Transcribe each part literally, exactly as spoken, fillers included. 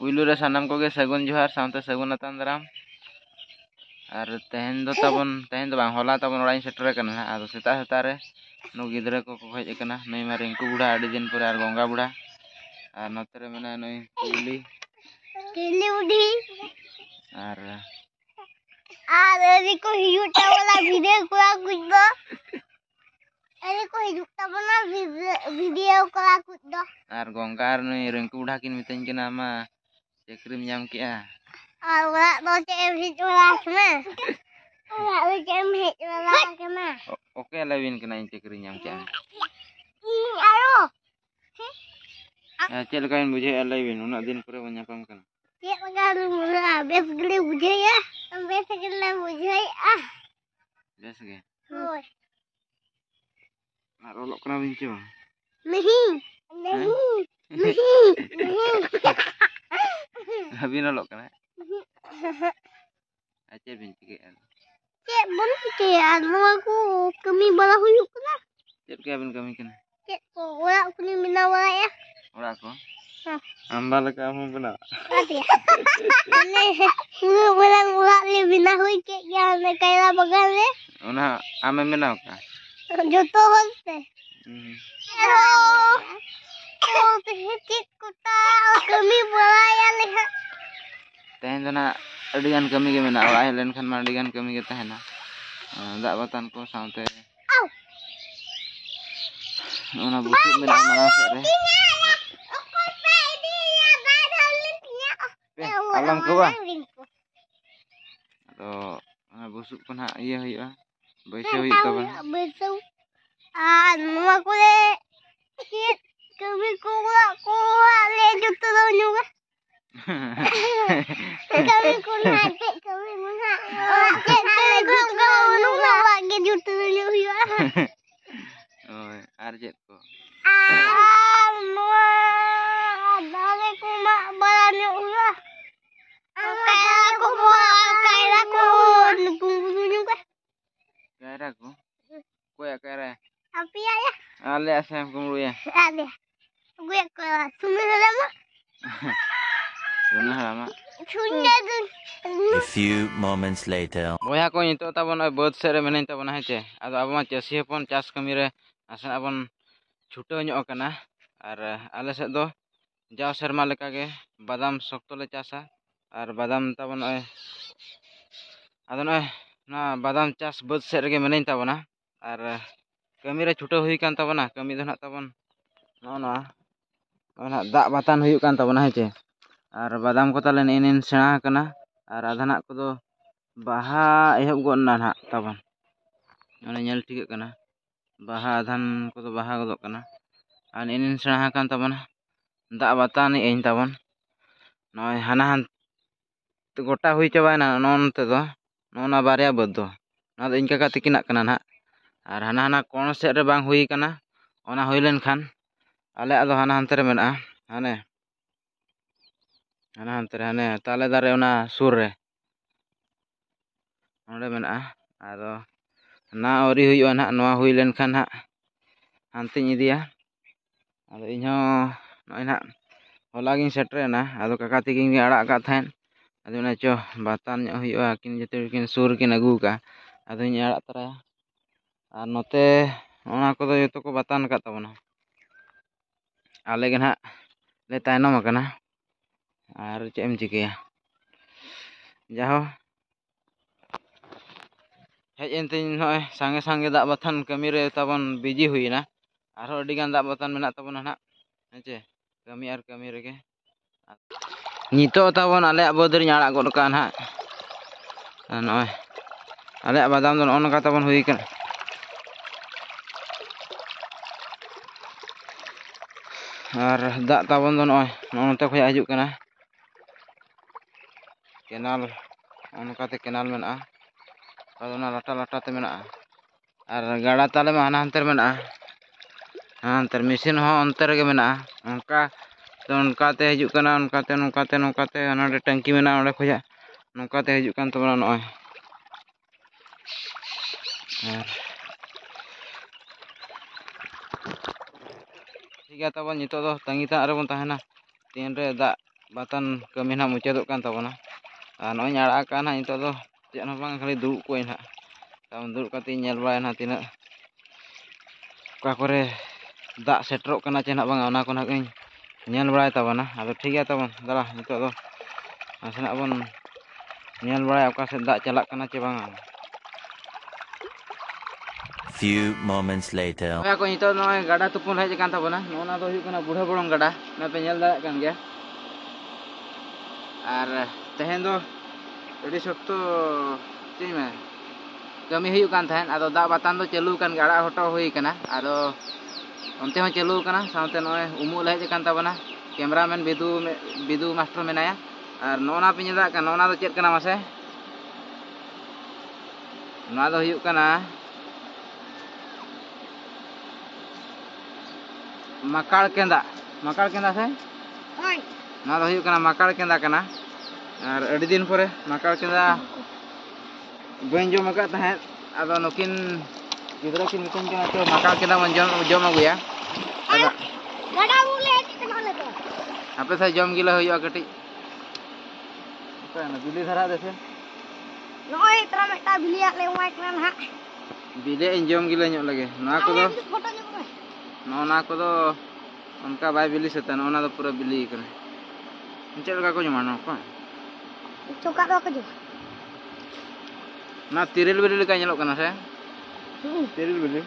पुइलु रे सानाम कोगे सगुन जोहार सामते सगुन अतान दाराम और तेहन दो ताबन तेहन दो बांग होला ताबन ओड़ाई सेटर कना आदो सेता सेता रे नु गिदरा को को हेज कना नई मा रिंकू बुढ़ा आडी दिन पर आर गंगा बुढ़ा और नते रे मेना नई कुली किली उडी और आर रे को हियुटा वाला वीडियो कोला कुछ दो अरे को हिजुता बना वीडियो कोला कुछ दो और गंगा और नई रिंकू बुढ़ा किन मितन कना मा चक्रीम जाम किया और वाला दो चेम हिज वाला कना वाला दो चेम हिज वाला कना ओके लविन कना इन चक्री जाम किया आरो चेल काइन बुझे लविन उना दिन पर बन्या कम कना चेक लगा मुला बेस गले बुझे या बेस गले बुझे आ बेस गे होय और ओलो कना बिंचो नहीं नहीं नहीं नहीं अभी न लोग कना अच्छा बिंच के चेक बन के नवा को कमी बड़ा हुयुक कना चेक के बिन कमी कना चेक को ओरा कुनी मिना वाला या ओरा को आंबा लगा हम बना आते ने मुझे बोला मुला ले बिना हुई के क्या ने कैला बगल ले ओना आमे मेना का जो तो होते हेलो ओ ते चेक कुटा कमी बड़ा या ले तेहन दना अडिगान कमी के मेना ओड़ा हेलन खान मा अडिगान कमी के तहना दा बातान को साउते ओना बुसु मेना माना से रे alam ko ba तो बुसु को ना ये हुआ बैसे हुई तब बैसे आ नवा को ले चेक कमी को को ले जुतो दो नुगा कमी को ना चेक कमी को ना चेक कमी को को नुगा वागे जुतो दो हुआ ओए आर चेक को आ नवा दाले को मा बड़ा ने हुआ कायरा को कायरा को नुगुनु का कायरा को कोया Kiara apa ya ya ale asam kumru ya ada gue ke sungai lama sungai lama sungai tu A few moments later boya ko nito tabon oi bod sere menen tabon heche ado abo ma chasi hopon chas kami re asan abon छुटो nyok kana ar ale sed do jaw serma leka ge badam sokto le chasa ar badam tabon oi adon oi na badam chas bod sere ge menen tabona ar kami re छुटो हुई kan tabona kami do na tabon no na ona da batan huyuk kan tabona heche ar badam ko tale inen sena kana ar adhanak ko do baha ehob gon na na tabon ona nyel ठीक kana baha adhan ko do baha godok kana an inen sena kan tabona da batan ein tabon noy hana han gota hui chabaina non te do nona barya bod do na do inka ka tikinak kana na আর হানা হানা কোন set রে বাং হুই কানা ওনা হুই lane খান আলে আদো হানা হানতে রে মেনা হানে হানা হানতে রে হানে তালে দারে ওনা সুর রে onde mena ado na ori hui ona noa hui len khan ha hantiñ idia ado inho noi na hola gin setre na ado kaka tiking gi arak ka thain ado na cho batan nya huiwa kin jete kin sur kin agu ka ado nya arak tara আর নতে ওনা কো জতো কো বাতান কা তাবনা আলে গে না লে তাইনম কানা আর same চিকিয়া যাও hedge এনতিন নয় sange sange dak batan kami re tabon biji huina ar adi gan dak batan menak tabon na heche kami ar kami rege nito tabon ale aboder nyala god kan ha noy ale badam don on ka tabon hui kan R dak tabon do noy nonte khoy hijuk kana kenal onka te kenal mena adona lata lata te mena ar gada tale ma hana hanter mena hanter mesin ho onter ge mena onka to onka te hijuk kana onka te onka te onka te ana de tangki mena onde khoya nonka te hijuk kan tabona noy ar ठीक है तब नितो दो तंगी ता रे बन ताहेना तीन रे दा batan kami nak mucadok kan tabona. Ano nyara kan hanya itu tuh jangan bang kali dulu koin ha. Tahun dulu kati nyel bae na tina. Ka kore dak setrok kana cena bang ona kon hakin nyel bae tabona. Ado ठीक है tabon. Dalah itu tuh. Asana bon nyel bae oka se dak chalak kana ce bang. Few moments later. Aku itu noy gada tupun hej kan tabona. Nona do huyuk kana budha bolong gada. Na pe nyel darak kan gya. Ar tehen do ᱟᱹᱰᱤ ᱥᱚᱠᱛᱚ ᱪᱮᱫ ᱢᱮ ᱠᱟᱹᱢᱤ ᱦᱩᱭᱩᱜ ᱠᱟᱱ ᱛᱟᱦᱮᱸᱫ ᱟᱫᱚ ᱫᱟᱜ ᱵᱟᱛᱟᱱ ᱫᱚ ᱪᱟᱹᱞᱩ ᱠᱟᱱ ᱜᱮᱭᱟ ᱟᱲᱟᱜ ᱦᱚᱴᱚ ᱦᱩᱭ ᱠᱟᱱᱟ ᱟᱫᱚ ᱚᱱᱛᱮ ᱦᱚᱸ ᱪᱟᱹᱞᱩ ᱠᱟᱱᱟ ᱥᱟᱶᱛᱮ ᱱᱚᱜᱼᱚᱭ ᱩᱢᱩᱜ ᱞᱮ ᱦᱮᱡ ᱟᱠᱟᱱ ᱛᱟᱵᱚᱱᱟ ᱠᱮᱢᱮᱨᱟᱢᱮᱱ ᱵᱤᱫᱩ ᱵᱤᱫᱩ ᱢᱟᱥᱴᱟᱨ ᱢᱮᱱᱟᱭᱟ ᱟᱨ ᱱᱚᱜᱼᱚ ᱱᱟ ᱯᱮ ᱧᱮᱞ ᱫᱟᱲᱮᱭᱟᱜ ᱠᱟᱱᱟ ᱱᱚᱜᱼᱚ ᱱᱟ ᱫᱚ ᱪᱮᱫ ᱠᱟᱱᱟ ᱢᱟᱥᱮ ᱱᱚᱣᱟ ᱫᱚ ᱦᱩᱭᱩᱜ ᱠᱟᱱᱟ ᱢᱟᱠᱟᱲ ᱠᱮᱸᱫᱟ ᱢᱟᱠᱟᱲ ᱠᱮᱸᱫᱟ ᱥᱮ ᱦᱳᱭ ᱱᱚᱣᱟ ᱫᱚ ᱦᱩᱭᱩᱜ ᱠᱟᱱᱟ ᱢᱟᱠᱟᱲ ᱠᱮᱸᱫᱟ ᱠᱟᱱᱟ ᱟᱨ ᱟᱹᱰᱤ ᱫᱤᱱ ᱯᱚᱨᱮ ᱢᱟᱠᱟᱲ ᱠᱮᱸᱫᱟ bain jom agak tahan, ada nukin gidra kin nukin kena tu makal kita menjom jom aku ya. Ada. Gada mulai kita mana tu? Apa saya jom gila huyu agak ti. Apa na bili thara dese? Noi terang kita bili ak lewat kan ha. Bili en jom gila nyok lagi. Na aku do. No na aku do उनका भाई बिली से तना ओना तो पूरा बिली करे चल का को जमानो को चोका दो को जो ना तिरिल बिली का nyelok kana se तिरिल बिली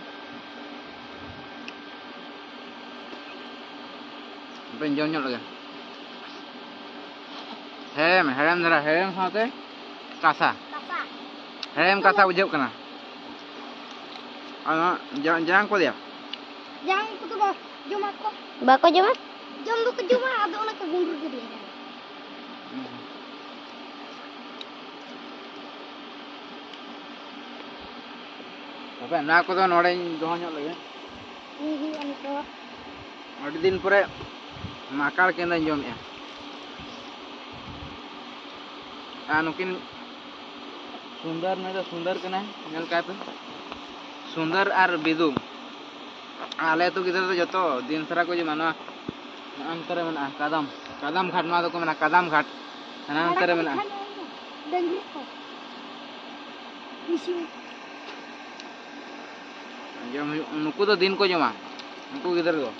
penjom nyok lagi hem hem dara hem साथे kasa kasa hem kasa ujab kana ana jangan jangan ko dia jangan ko to ba jom ako bako jom jom do ko jom ado ona ko gundur ke dia apa na ko do node doh nyok lagi ini an ko adi din pore makar kena jom ya anukin sundar na sundar kena nyel ka pe sundar ar bidum ale tu kita tu joto din sara ko jemana antare mena kadam kadam ghat ma do ko mena kadam ghat ana antare mena dengri ko isi jom nuku do din ko joma nuku gidar do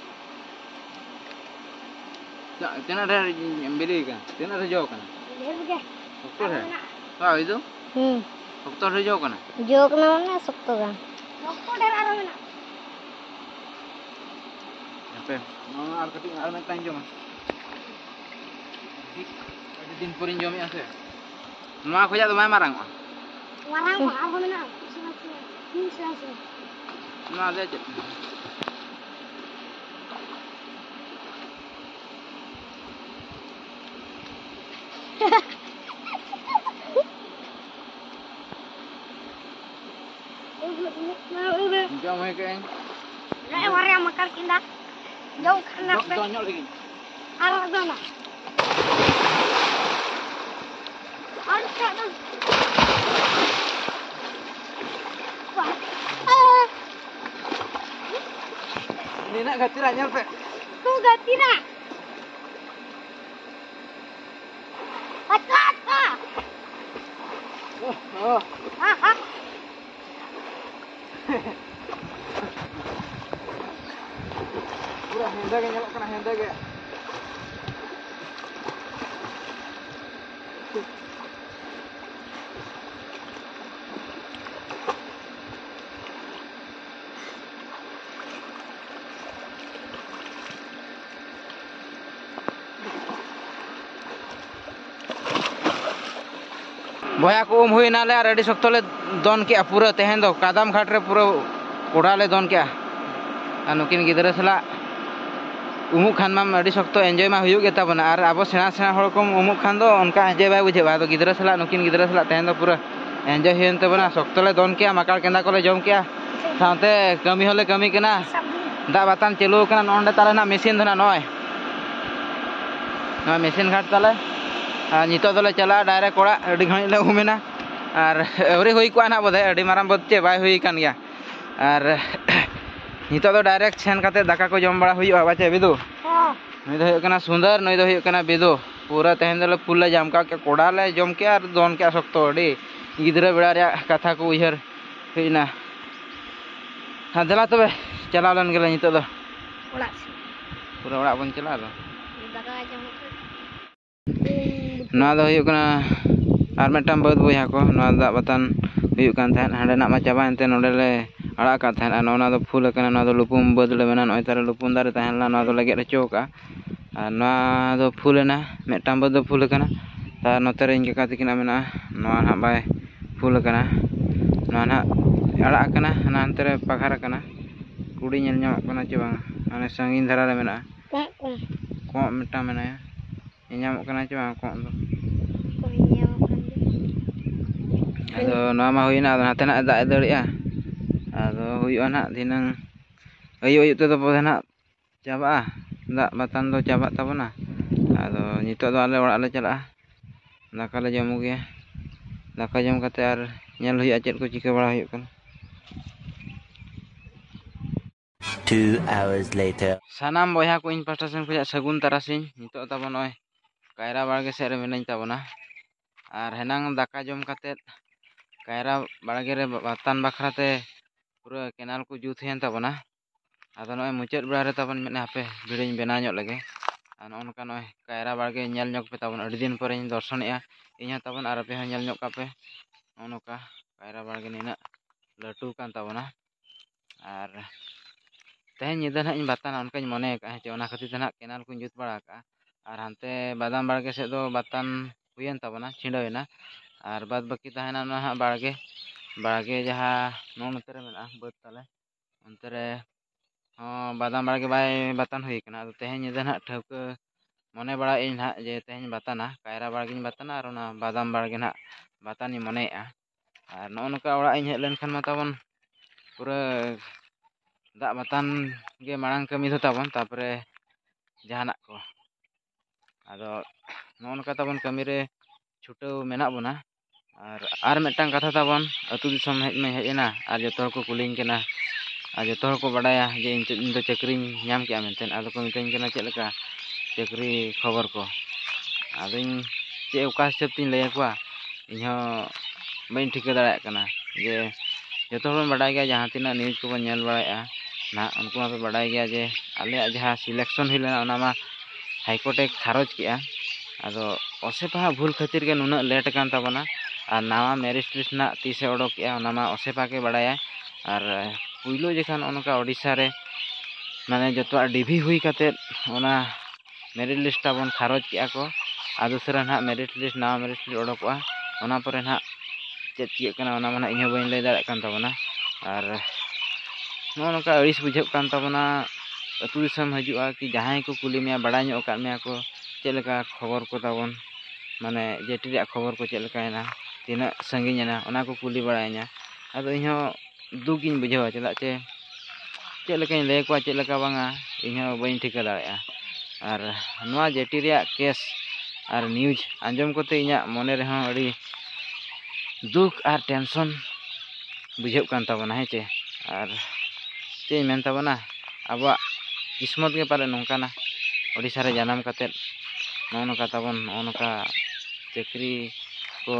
ya tena re beli kan tena re jo kan lebge okto he ha idu hmm okto re jo kana jo kana mane sokto kan okto der aro mena apa no ar kati ar na tan joma dik adi din purin jom ya se ma khoja do mai marang marang ko aro mena ini selesai ma le je jom he ke Nek wari makar kinda. Jauh kan apa? Donyol lagi. Arah sana. Arah sana. Wah. Ini nak ganti lah nyampe. Kau ganti nak. Atas ah. Oh, oh. Ah ah. Pura henda ke nyelok kena henda ke. Boya ko um huina le ar adi sokto le don ke pura tehen do kadam ghat re pura koda le don ke anukin gidra sala umuk khan ma adi sokto enjoy ma huyuk geta bana ar abo sena sena hor ko umuk khan do onka enjoy bai bujhe ba do gidra sala nukin gidra sala tehen do pura enjoy huyen te bana sokto le don ke makar kenda ko le jom ke saute kami hole kami kena da batan chelu kana nonde tala na machine dhana noy na machine ghat tala नितो दले चला direct कोड़ा अड़ी घणी ले उमेना और every हुई को ना बोधे अड़ी माराम बच्चे बाय हुई कान गया और नितो दो डायरेक्ट सेन काते दाका को जम बड़ा हुई बाचे बिदु हां नई दो हुई कना सुंदर नई दो हुई कना बिदु पूरा तेहन दले फुल ले जाम का के कोड़ा ले जम के और दोन के शक्तो अड़ी गिद्रा बेड़ा रे कथा को उहर हेना हाँ दला तबे चला लन गेला नितो दो ओड़ा पूरा ओड़ा बन चला दो दाका जम ना दो हुयु कना आर मेटाम बद बोया को ना दा बतन हुयु कान थान हांडे ना मा चाबा एनते नोडे ले अड़ा का थान आ ना दो फुल कना ना दो लुपुम बद ले मेना नय तारे लुपुम दारे ताहन ला ना दो लगे रचो का आ ना दो फुल ना मेटाम बद दो फुल कना ता नोते रे इनके का तिकिना मेना ना ना बाय फुल कना ना ना अड़ा कना ना अंते रे पखार कना कुड़ी नेल ᱧᱟᱢᱚᱜ कना चे बांग माने संगीन धारा रे मेना कों कों को मेटा मेना ᱧᱟᱢᱚᱜ कना चे बांग को दो कों ᱧᱟᱢᱚᱜ कन ᱟᱫᱚ ᱱᱚᱣᱟ ᱢᱟ ᱦᱩᱭᱱᱟ ᱟᱫᱚ ᱱᱟᱛᱮ ᱱᱟᱜ ᱫᱟᱜ ᱫᱟᱲᱮᱭᱟᱜᱼᱟ ᱟᱫᱚ ᱦᱩᱭᱩᱜᱼᱟ ᱱᱟᱜ ᱫᱷᱤᱱᱟᱹᱝ ᱟᱹᱭᱩᱵ ᱟᱹᱭᱩᱵ ᱛᱮᱫᱚ ᱵᱚᱫᱷᱮ ᱱᱟᱜ ᱪᱟᱵᱟᱜᱼᱟ ᱫᱟᱜ ᱵᱟᱛᱟᱱ ᱫᱚ ᱪᱟᱵᱟᱜ ᱛᱟᱵᱚᱱᱟ ᱟᱫᱚ ᱱᱤᱛᱚᱜ ᱫᱚ ᱟᱞᱮ ᱚᱲᱟᱜ ᱞᱮ ᱪᱟᱞᱟᱜᱼᱟ ᱫᱟᱠᱟ ᱞᱮ ᱡᱚᱢ ᱜᱮᱭᱟ ᱫᱟᱠᱟ ᱡᱚᱢ ᱠᱟᱛᱮ ᱟᱨ ᱧᱮᱞ ᱦᱩᱭᱩᱜᱼᱟ ᱪᱮᱫ ᱠᱚ ᱪᱤᱠᱟᱹ ᱵᱟᱲᱟ ᱦᱩᱭᱩᱜ ᱠᱟᱱᱟ Two hours later. ᱥᱟᱱᱟᱢ ᱵᱚᱭᱦᱟ ᱠᱚ ᱤᱧ ᱯᱟᱥᱴᱟ ᱥᱮᱱ ᱠᱷᱚᱱᱟᱜ ᱥᱟᱹᱜᱩᱱ ᱛᱟᱨᱟᱥᱤᱧ ᱱᱤᱛᱚᱜ ᱛᱟᱵᱚᱱ ᱱᱚᱜᱼᱚᱭ ᱠᱟᱭᱨᱟ ᱵᱟᱲᱜᱮ ᱥᱮᱫ ᱨᱮ ᱢᱤᱱᱟᱹᱧ ᱛᱟᱵᱚᱱᱟ ᱟᱨ ᱦᱮᱱᱟᱝ ᱫᱟᱠᱟ ᱡᱚᱢ ᱠᱟᱛᱮ ᱠᱟᱭᱨᱟ ᱵᱟᱲᱜᱮ ᱨᱮ ᱵᱟᱛᱟᱱ ᱵᱟᱠᱷᱨᱟ ᱛᱮ ᱯᱩᱨᱟᱹ ᱠᱮᱱᱟᱞ ᱠᱚ ᱡᱩᱛ ᱦᱩᱭᱮᱱ ᱛᱟᱵᱚᱱᱟ ᱟᱫᱚ ᱱᱚᱜᱼᱚᱭ ᱢᱩᱪᱟᱹᱫ ᱵᱮᱲᱟ ᱨᱮ ᱛᱟᱵᱚᱱ ᱢᱮᱱᱟ ᱦᱟᱯᱮ ᱵᱷᱤᱰᱤᱭᱳᱧ ᱵᱮᱱᱟᱣ ᱧᱚᱜ ᱞᱮᱜᱮ ᱟᱨ ᱱᱚᱜᱼᱚ ᱱᱚᱝᱠᱟ ᱱᱚᱜᱼᱚᱭ ᱠᱟᱭᱨᱟ ᱵᱟᱲᱜᱮ ᱧᱮᱞ ᱧᱚᱜ ᱯᱮ ᱛᱟᱵᱚᱱ ᱟᱹᱰᱤ ᱫᱤᱱ ᱯᱚᱨᱮᱧ ᱫᱚᱨশᱚᱱᱮᱜᱼᱟ ᱤᱧ ᱦᱚᱸ ᱛᱟᱵᱚᱱ ᱟᱨ ᱟᱯᱮ ᱦᱚᱸ ᱧᱮᱞ ᱧᱚᱜ ᱠᱟᱜ ᱯᱮ ᱱᱚᱜᱼᱚ ᱱᱚᱝᱠᱟ ᱠᱟᱭᱨᱟ ᱵᱟᱲᱜᱮ ᱱᱤᱱᱟᱹᱜ ᱞᱟᱹᱴᱩ ᱠᱟᱱ ᱛᱟᱵᱚᱱᱟ ᱟᱨ ᱛᱮᱦᱮᱧ ᱧᱤᱫᱟᱹ ᱱᱟᱦᱟᱜ ᱤᱧ ᱵᱟᱛᱟᱱᱟ ᱚᱱᱠᱟᱧ ᱢᱚᱱᱮ ᱟᱠᱟᱜᱼᱟ ᱦᱮᱸ ᱪᱮ ᱚᱱᱟ ᱠᱷᱟᱹᱛᱤᱨ ᱛᱮ ᱱᱟᱦᱟᱜ ᱠᱮᱱᱟᱞ ᱠᱚᱧ ᱡᱩᱛ ᱵᱟᱲᱟ ᱟᱠᱟᱜᱼᱟ ᱟᱨ ᱦᱟᱱᱛᱮ ᱵᱟᱫᱟᱢ ᱵᱟᱲᱜᱮ ᱥᱮᱫ ᱫᱚ ᱵᱟᱛᱟᱱ ᱦᱩᱭᱮᱱ ᱛᱟᱵᱚᱱᱟ ᱪᱷᱤᱸᱰᱟᱹᱣᱮᱱᱟ ᱟᱨ ᱵᱟᱫ ᱵᱟᱹᱠᱤ ᱛᱟᱦᱮᱱᱟ ᱚᱱᱟ ᱦᱟᱸᱜ ᱵᱟᱲᱜᱮ ᱵᱟᱲᱜᱮ ᱡᱟᱦᱟᱸ ᱱᱚᱜᱼᱚ ᱱᱚᱛᱮ ᱨᱮ ᱢᱮᱱᱟᱜᱼᱟ ᱵᱟᱹᱫᱽ ᱛᱟᱞᱮ ᱚᱱᱛᱮ ᱨᱮ ᱦᱚᱸ ᱵᱟᱫᱟᱢ ᱵᱟᱲᱜᱮ ᱵᱟᱭ ᱵᱟᱛᱟᱱ ᱦᱩᱭ ᱠᱟᱱᱟ ᱟᱫᱚ ᱛᱮᱦᱮᱧ ᱧᱤᱫᱟᱹ ᱱᱟᱦᱟᱜ ᱴᱷᱟᱹᱣᱠᱟᱹ ᱢᱚᱱᱮ ᱵᱟᱲᱟᱭᱮᱫ ᱟᱹᱧ ᱱᱟᱦᱟᱜ ᱡᱮ ᱛᱮᱦᱮᱧ ᱵᱟᱛᱟᱱᱟ ᱠᱟᱭᱨᱟ ᱵᱟᱲᱜᱮᱧ ᱵᱟᱛᱟᱱᱟ ᱟᱨ ᱚᱱᱟ ᱵᱟᱫᱟᱢ ᱵᱟᱲᱜᱮ ᱱᱟᱦᱟᱜ ᱵᱟᱛᱟᱱᱤᱧ ᱢᱚᱱᱮᱭᱮᱜᱼᱟ ᱟᱨ ᱱᱚᱜᱼᱚ ᱱᱚᱝᱠᱟ ᱚᱲᱟᱜ ᱤᱧ ᱦᱮᱡ ᱞᱮᱱᱠᱷᱟᱱ ᱢᱟ ᱛᱟᱵᱚᱱ ᱯᱩᱨᱟᱹ ᱫᱟᱜ ᱵᱟᱛᱟᱱ ᱜᱮ ᱢᱟᱲᱟᱝ ᱠᱟᱹᱢᱤ ᱫᱚ ᱛᱟᱵᱚᱱ ᱛᱟᱨᱯᱚᱨᱮ ᱡᱟᱦᱟᱱᱟᱜ ᱠᱚ ᱟᱫᱚ ᱱᱚᱜᱼᱚ ᱱᱚᱝᱠᱟ ᱛᱟᱵᱚᱱ ᱠᱟᱹᱢᱤ ᱨᱮ ᱪᱷᱩᱴᱟᱹᱣ ᱢᱮᱱᱟᱜ ᱵᱚᱱᱟ ᱟᱨ ᱟᱨ ᱢᱤᱫᱴᱟᱝ ᱠᱟᱛᱷᱟ ᱛᱟᱵᱚᱱ ᱟᱹᱛᱩ ᱫᱤᱥᱚᱢ ᱦᱮᱡ ᱢᱟᱧ ᱦᱮᱡ ᱮᱱᱟ ᱟᱨ ᱡᱚᱛᱚ ᱦᱚᱲ ᱠᱚ ᱠᱩᱞᱤᱧ ᱠᱟᱱᱟ ᱟᱨ ᱡᱚᱛᱚ ᱦᱚᱲ ᱠᱚ ᱵᱟᱰᱟᱭᱟ ᱡᱮ ᱤᱧ ᱫᱚ ᱪᱟᱹᱠᱨᱤᱧ ᱧᱟᱢ ᱠᱮᱜᱼᱟ ᱢᱮᱱᱛᱮ ᱟᱫᱚ ᱠᱚ ᱢᱤᱛᱟᱹᱧ ᱠᱟᱱᱟ ᱪᱮᱫ ᱞᱮᱠᱟ ᱪᱟᱹᱠᱨᱤ ᱠᱷᱚᱵᱚᱨ ko ᱟᱫᱚᱧ ᱪᱮᱫ ᱚᱠᱟ ᱦᱤᱥᱟᱹᱵ ᱛᱤᱧ ᱞᱟᱹᱭ ᱟᱠᱚᱣᱟ ᱤᱧᱦᱚᱸ ᱵᱟᱹᱧ ᱴᱷᱤᱠᱟᱹ ᱫᱟᱲᱮᱭᱟᱜ ᱠᱟᱱᱟ ᱡᱮ ᱡᱚᱛᱚ ᱦᱚᱲ ᱵᱚᱱ ᱵᱟᱰᱟᱭ ᱜᱮᱭᱟ ᱡᱟᱦᱟᱸ ᱛᱤᱱᱟᱹᱜ ᱱᱤᱭᱩᱡᱽ ᱠᱚᱵᱚᱱ ᱧᱮᱞ ᱵᱟᱲᱟᱭᱮᱜᱼᱟ ᱱᱟᱦᱟᱜ ᱩᱱᱠᱩ ᱢᱟᱯᱮ ᱵᱟᱰᱟᱭ ᱜᱮᱭᱟ ᱡᱮ ᱟᱞᱮᱭᱟᱜ ᱡᱟᱦᱟᱸ ᱥᱤᱞᱮᱠᱥᱚᱱ ᱦᱩᱭ ᱞᱮᱱᱟ ᱚᱱᱟ ᱢᱟ ᱦᱟᱭᱠᱳᱨᱴᱮ ᱠᱷᱟᱨᱚᱡᱽ ᱠᱮᱜᱼᱟ ᱟᱫᱚ ᱚᱥᱮᱯᱟ ᱦᱟᱸᱜ ᱵᱷᱩᱞ ᱠᱷᱟᱹᱛᱤᱨ ᱜᱮ ᱱᱩᱱᱟᱹᱜ ᱞᱮᱴ ᱟᱠᱟᱱ ᱛᱟᱵᱚᱱᱟ ᱟᱨ ᱱᱟᱣᱟ ᱢᱮᱨᱤᱴ ᱞᱤᱥᱴ ᱨᱮᱱᱟᱜ ᱛᱤᱥᱮ ᱚᱰᱚᱠᱮᱜᱼᱟ ᱚᱱᱟ ᱢᱟ ᱚᱥᱮᱯᱟ ᱜᱮ ᱵᱟᱲᱟᱭᱟ ᱟᱨ ᱯᱩᱭᱞᱩ ᱡᱚᱠᱷᱚᱱ ᱚᱱᱠᱟ ᱳᱰᱤᱥᱟ ᱨᱮ ᱢᱟᱱᱮ ᱡᱚᱛᱚᱣᱟᱜ ᱰᱤᱵᱷᱤ ᱦᱩᱭ ᱠᱟᱛᱮᱫ ᱚᱱᱟ ᱢᱮᱨᱤᱴ ᱞᱤᱥᱴ ᱛᱟᱵᱚᱱ ᱠᱷᱟᱨᱚᱡᱽ ᱠᱮᱜᱼᱟ ᱠᱚ ᱟᱨ ᱫᱚᱥᱨᱟ ᱱᱟᱦᱟᱜ ᱢᱮᱨᱤᱴ ᱞᱤᱥᱴ ᱱᱟᱣᱟ ᱢᱮᱨᱤᱴ ᱞᱤᱥᱴ ᱚᱰᱚᱠᱚᱜᱼᱟ ᱚᱱᱟ ᱯᱚᱨᱮ ᱱᱟᱦᱟᱜ ᱪᱮᱫ ᱪᱤᱠᱟᱹᱜ ᱠᱟᱱᱟ ᱚᱱᱟ ᱢᱟ ᱱᱟᱦᱟᱜ ᱤᱧ ᱦᱚᱸ ᱵᱟᱹᱧ ᱞᱟᱹᱭ ᱫᱟᱲᱮᱭᱟᱜ ᱠᱟᱱ ᱛᱟᱵᱚᱱᱟ ᱟᱨ ᱱᱚᱜᱼᱚ ᱱᱚᱝᱠᱟ ᱟᱹᱲᱤᱥ ᱵᱩᱡᱷᱟᱹᱜ ᱠᱟᱱ ᱛᱟᱵᱚᱱᱟ ᱟᱹᱛᱩ ᱫᱤᱥᱚᱢ ᱦᱤᱡᱩᱜᱼᱟ ᱠᱤ ᱡᱟᱦᱟᱸᱭ ᱠᱚ ᱠᱩᱞᱤ ᱢᱮᱭᱟ ᱵᱟᱲᱟᱭ ᱧᱚᱜ ᱟᱠᱟᱫ ᱢᱮᱭᱟ ᱠᱚ ᱪᱮᱫ ᱞᱮᱠᱟ ᱠᱷᱚᱵᱚᱨ ko ᱛᱟᱵᱚᱱ ᱢᱟᱱᱮ ᱡᱮᱴᱤ ᱨᱮᱭᱟᱜ ᱠᱷᱚᱵᱚᱨ ko ᱪᱮᱫ ᱞᱮᱠᱟᱭᱮᱱᱟ ᱛᱤᱱᱟᱹᱜ ᱥᱟᱺᱜᱤᱧ ᱮᱱᱟ ᱚᱱᱟ ᱠᱚ ᱠᱩᱞᱤ ᱵᱟᱲᱟᱭᱤᱧᱟ ᱟᱫᱚ ᱤᱧᱦᱚᱸ ᱫᱩᱠ ᱤᱧ ᱵᱩᱡᱷᱟᱹᱣᱟ ᱪᱮᱫᱟᱜ ᱪᱮ ᱪᱮᱫ ᱞᱮᱠᱟᱧ ᱞᱟᱹᱭ ᱟᱠᱚᱣᱟ ᱪᱮᱫ ᱞᱮᱠᱟ ᱵᱟᱝᱟ ᱤᱧᱦᱚᱸ ᱵᱟᱹᱧ ᱴᱷᱤᱠᱟᱹ ᱫᱟᱲᱮᱭᱟᱜᱼᱟ ᱟᱨ ᱱᱚᱣᱟ ᱡᱮᱴᱤ ᱨᱮᱭᱟᱜ ᱠᱮᱥ ᱟᱨ ᱱᱤᱭᱩᱡᱽ ᱟᱸᱡᱚᱢ ᱠᱟᱛᱮ ᱤᱧᱟᱹᱜ ᱢᱚᱱᱮ ᱨᱮᱦᱚᱸ ᱟᱹᱰᱤ ᱫᱩᱠ ᱟᱨ ᱴᱮᱱᱥᱚᱱ ᱵᱩᱡᱷᱟᱹᱜ ᱠᱟᱱ ᱛᱟᱵᱚᱱᱟ ᱦᱮᱸ ᱪᱮ ᱟᱨ ᱪᱮᱫ ᱤᱧ ᱢᱮᱱ ᱛᱟᱵᱚᱱᱟ ᱟᱵᱚᱣᱟᱜ ᱠᱤᱥᱢᱚᱛ ᱜᱮ ᱯᱟᱞᱮ ᱱᱚᱝᱠᱟᱱᱟ ᱳᱰᱤᱥᱟ ᱨᱮ ᱡᱟᱱᱟᱢ ᱠᱟᱛᱮᱫ ᱱᱚᱜᱼᱚ ᱱᱚᱝᱠᱟ ᱛᱟᱵᱚᱱ ᱱᱚᱜᱼᱚ ᱱᱚᱝᱠᱟ ᱪᱟᱹᱠᱨᱤ ᱠᱚ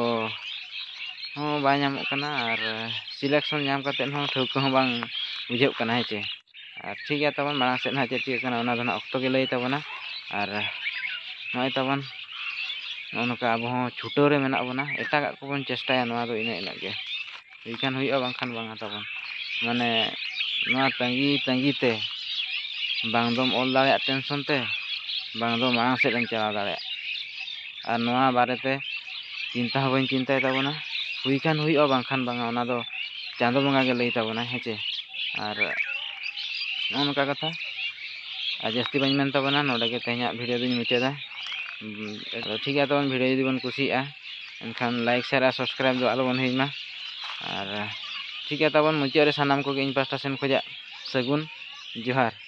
ᱦᱚᱸ ᱵᱟᱭ ᱧᱟᱢᱚᱜ ᱠᱟᱱᱟ ᱟᱨ ᱥᱤᱞᱮᱠᱥᱚᱱ ᱧᱟᱢ ᱠᱟᱛᱮᱫ ᱦᱚᱸ ᱴᱷᱟᱹᱣᱠᱟᱹ ᱦᱚᱸ ᱵᱟᱝ ᱵᱩᱡᱷᱟᱹᱜ ᱠᱟᱱᱟ ᱦᱮᱸ ᱪᱮ ᱟᱨ ᱴᱷᱤᱠ ᱜᱮᱭᱟ ᱛᱟᱵᱚᱱ ᱢᱟᱲᱟᱝ ᱥᱮᱫ ᱱᱟᱦᱟᱜ ᱪᱮᱫ ᱪᱤᱠᱟᱹᱜ ᱠᱟᱱᱟ ᱚᱱᱟ ᱫᱚ ᱱᱟᱦᱟᱜ ᱚᱠᱛᱚ ᱜᱮ ᱞᱟᱹᱭ ᱛᱟᱵᱚᱱᱟ ᱟᱨ ᱱᱚᱜᱼᱚᱭ ᱛᱟᱵᱚᱱ ᱱᱚᱜᱼᱚ ᱱᱚᱝᱠᱟ ᱟᱵᱚ ᱦᱚᱸ ᱪᱷᱩᱴᱟᱹᱣ ᱨᱮ ᱢᱮᱱᱟᱜ ᱵᱚᱱᱟ ᱮᱴᱟᱜᱟᱜ ᱠᱚᱵᱚᱱ ᱪᱮᱥᱴᱟᱭᱟ ᱱᱚᱣᱟ ᱫᱚ ᱤᱱᱟᱹ ᱤᱱᱟᱹᱜ ᱜᱮ ᱦᱩᱭ ᱠᱷᱟᱱ ᱦᱩᱭᱩᱜᱼᱟ ᱵᱟᱝᱠᱷᱟᱱ ᱵᱟᱝᱟ ᱛᱟᱵᱚᱱ ᱢᱟᱱᱮ ᱱᱚᱣᱟ ᱛᱟᱺᱜᱤ ᱛᱟᱺᱜᱤ ᱛᱮ ᱵᱟᱝ ᱫᱚᱢ ᱚᱞ ᱫᱟᱲᱮᱭᱟᱜ ᱴᱮᱱᱥᱚᱱ ᱛᱮ ᱵᱟᱝ ᱫᱚ ᱢᱟᱲᱟᱝ ᱥᱮᱫ ᱮᱢ ᱪᱟᱞᱟᱣ ᱫᱟᱲᱮᱭᱟᱜ ᱟᱨ ᱱᱚᱣᱟ ᱵᱟᱨᱮᱛᱮ ᱪᱤᱱᱛᱟᱹ ᱦᱚᱸ ᱵᱟᱹᱧ ᱪᱤᱱᱛᱟᱹᱭ ᱛᱟᱵᱚᱱᱟ ᱦᱩᱭ ᱠᱷᱟᱱ ᱦᱩᱭᱩᱜᱼᱟ ᱵᱟᱝᱠᱷᱟᱱ ᱵᱟᱝᱟ ᱚᱱᱟ ᱫᱚ ᱪᱟᱸᱫᱳ ᱵᱚᱸᱜᱟ ᱜᱮ ᱞᱟᱹᱭ ᱛᱟᱵᱚᱱᱟ ᱦᱮᱸ ᱪᱮ ᱟᱨ ᱱᱚᱜᱼᱚ ᱱᱚᱝᱠᱟ ᱠᱟᱛᱷᱟ ᱟᱨ ᱡᱟᱹᱥᱛᱤ ᱵᱟᱹᱧ ᱢᱮᱱ ᱛᱟᱵᱚᱱᱟ ᱱᱚᱰᱮ ᱜᱮ ᱛᱮᱦᱮᱧᱟᱜ ᱵᱷᱤᱰᱤᱭᱳ ᱫᱩᱧ ᱢᱩᱪᱟᱹᱫᱟ ᱴᱷᱤᱠ ᱜᱮᱭᱟ ᱛᱟᱵᱚᱱ ᱵᱷᱤᱰᱤᱭᱳ ᱡᱩᱫᱤ ᱵᱚᱱ ᱠᱩᱥᱤᱭᱟᱜᱼᱟ ᱮᱱᱠᱷᱟᱱ ᱞᱟᱭᱤᱠ ᱥᱮᱭᱟᱨ ᱟᱨ ᱥᱟᱵᱥᱠᱨᱟᱭᱤᱵ ᱫᱚ ᱟᱞᱚᱵᱚᱱ ᱦᱤᱲᱤᱧ ᱢᱟ ᱟᱨ ᱴᱷᱤक ᱜᱮᱭᱟ ᱛᱟᱵᱚᱱ ᱢᱩᱪᱟᱹᱫ ᱨᱮ ᱥᱟᱱᱟᱢ ᱠᱚᱜᱮ ᱤᱧ ᱯᱟᱥᱴᱟ ᱥᱮᱱ ᱠᱷᱚᱱᱟᱜ ᱥᱟᱹᱜᱩᱱ ᱡᱚᱦᱟᱨ